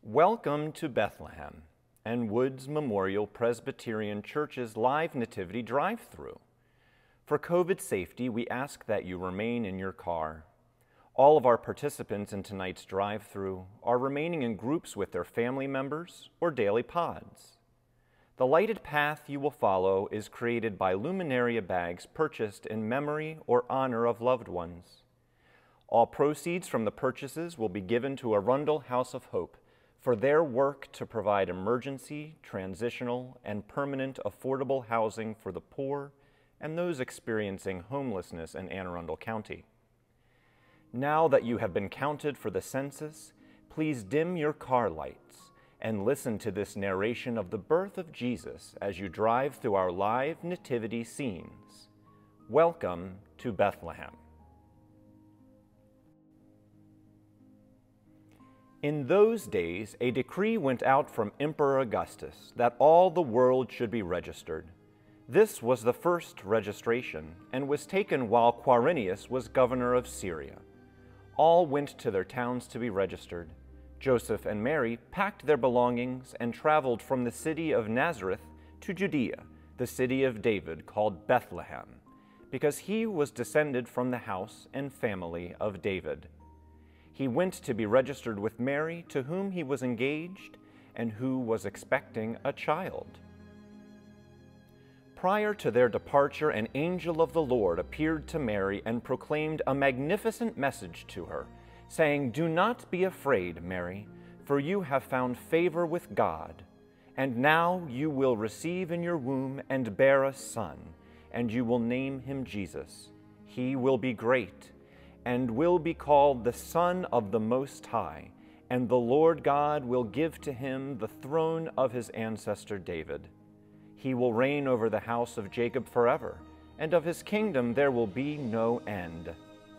Welcome to Bethlehem and Woods Memorial Presbyterian Church's live Nativity drive-thru. For COVID safety, we ask that you remain in your car. All of our participants in tonight's drive-thru are remaining in groups with their family members or daily pods. The lighted path you will follow is created by luminaria bags purchased in memory or honor of loved ones. All proceeds from the purchases will be given to Arundel House of Hope for their work to provide emergency, transitional, and permanent affordable housing for the poor and those experiencing homelessness in Anne Arundel County. Now that you have been counted for the census, please dim your car lights and listen to this narration of the birth of Jesus as you drive through our live nativity scenes. Welcome to Bethlehem. In those days, a decree went out from Emperor Augustus that all the world should be registered. This was the first registration and was taken while Quirinius was governor of Syria. All went to their towns to be registered. Joseph and Mary packed their belongings and traveled from the city of Nazareth to Judea, the city of David called Bethlehem, because he was descended from the house and family of David. He went to be registered with Mary, to whom he was engaged and who was expecting a child. Prior to their departure, an angel of the Lord appeared to Mary and proclaimed a magnificent message to her, saying, "Do not be afraid, Mary, for you have found favor with God. And now you will receive in your womb and bear a son, and you will name him Jesus. He will be great and will be called the Son of the Most High, and the Lord God will give to him the throne of his ancestor David. He will reign over the house of Jacob forever, and of his kingdom there will be no end."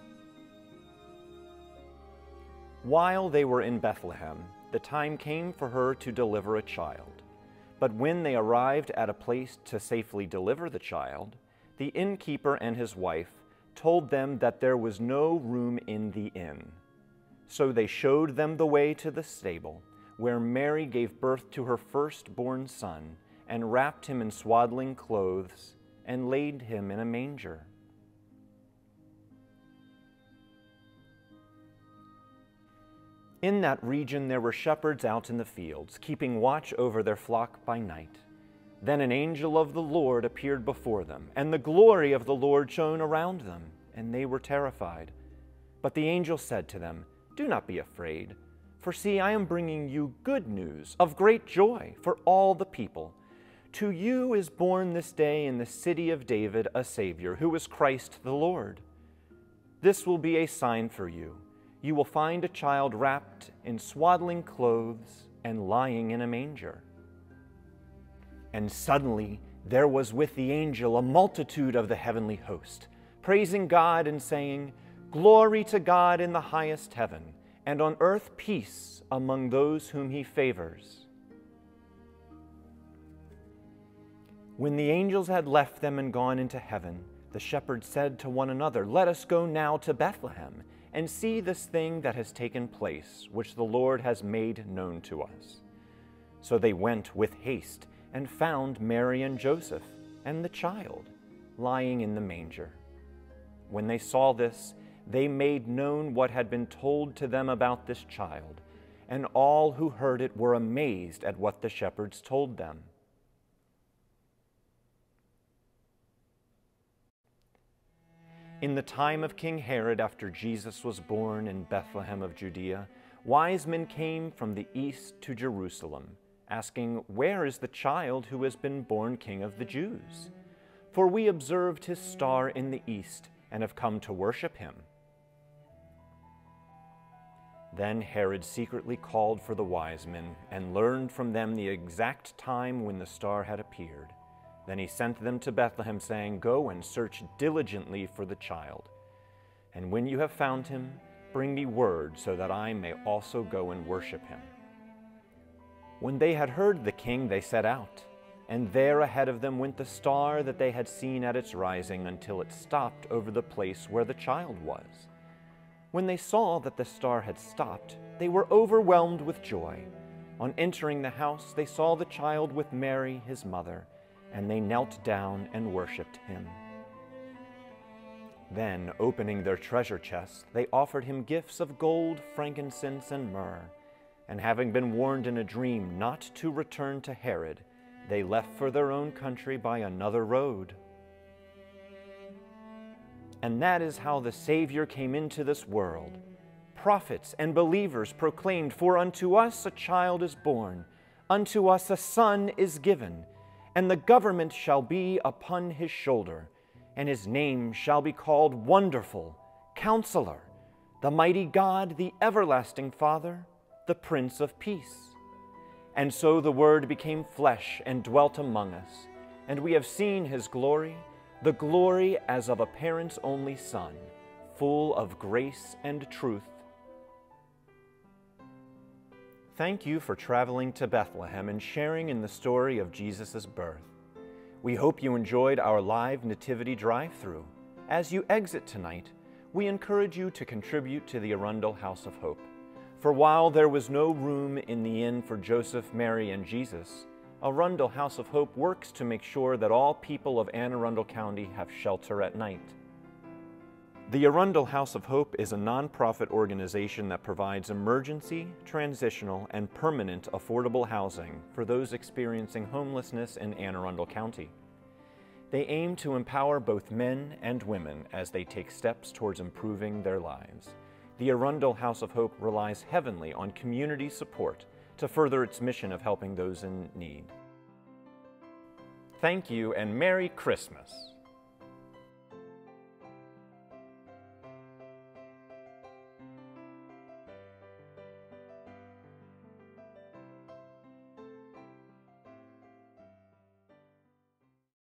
While they were in Bethlehem, the time came for her to deliver a child. But when they arrived at a place to safely deliver the child, the innkeeper and his wife told them that there was no room in the inn. So they showed them the way to the stable, where Mary gave birth to her firstborn son, and wrapped him in swaddling clothes, and laid him in a manger. In that region there were shepherds out in the fields, keeping watch over their flock by night. Then an angel of the Lord appeared before them, and the glory of the Lord shone around them, and they were terrified. But the angel said to them, "Do not be afraid, for see, I am bringing you good news of great joy for all the people. To you is born this day in the city of David a Savior, who is Christ the Lord. This will be a sign for you. You will find a child wrapped in swaddling clothes and lying in a manger." And suddenly there was with the angel a multitude of the heavenly host, praising God and saying, "Glory to God in the highest heaven, and on earth peace among those whom he favors." When the angels had left them and gone into heaven, the shepherds said to one another, "Let us go now to Bethlehem and see this thing that has taken place, which the Lord has made known to us." So they went with haste and found Mary and Joseph and the child lying in the manger. When they saw this, they made known what had been told to them about this child, and all who heard it were amazed at what the shepherds told them. In the time of King Herod, after Jesus was born in Bethlehem of Judea, wise men came from the east to Jerusalem, asking, "Where is the child who has been born King of the Jews? For we observed his star in the east and have come to worship him." Then Herod secretly called for the wise men and learned from them the exact time when the star had appeared. Then he sent them to Bethlehem, saying, "Go and search diligently for the child. And when you have found him, bring me word so that I may also go and worship him." When they had heard the king, they set out. And there ahead of them went the star that they had seen at its rising, until it stopped over the place where the child was. When they saw that the star had stopped, they were overwhelmed with joy. On entering the house, they saw the child with Mary, his mother, and they knelt down and worshipped him. Then, opening their treasure chests, they offered him gifts of gold, frankincense, and myrrh. And having been warned in a dream not to return to Herod, they left for their own country by another road. And that is how the Savior came into this world. Prophets and believers proclaimed, "For unto us a child is born, unto us a son is given, and the government shall be upon his shoulder, and his name shall be called Wonderful, Counselor, the Mighty God, the Everlasting Father, the Prince of Peace." And so the Word became flesh and dwelt among us, and we have seen his glory, the glory as of a parent's only Son, full of grace and truth. Thank you for traveling to Bethlehem and sharing in the story of Jesus' birth. We hope you enjoyed our live Nativity drive-thru. As you exit tonight, we encourage you to contribute to the Arundel House of Hope. For while there was no room in the inn for Joseph, Mary, and Jesus, Arundel House of Hope works to make sure that all people of Anne Arundel County have shelter at night. The Arundel House of Hope is a nonprofit organization that provides emergency, transitional, and permanent affordable housing for those experiencing homelessness in Anne Arundel County. They aim to empower both men and women as they take steps towards improving their lives. The Arundel House of Hope relies heavily on community support to further its mission of helping those in need. Thank you and Merry Christmas!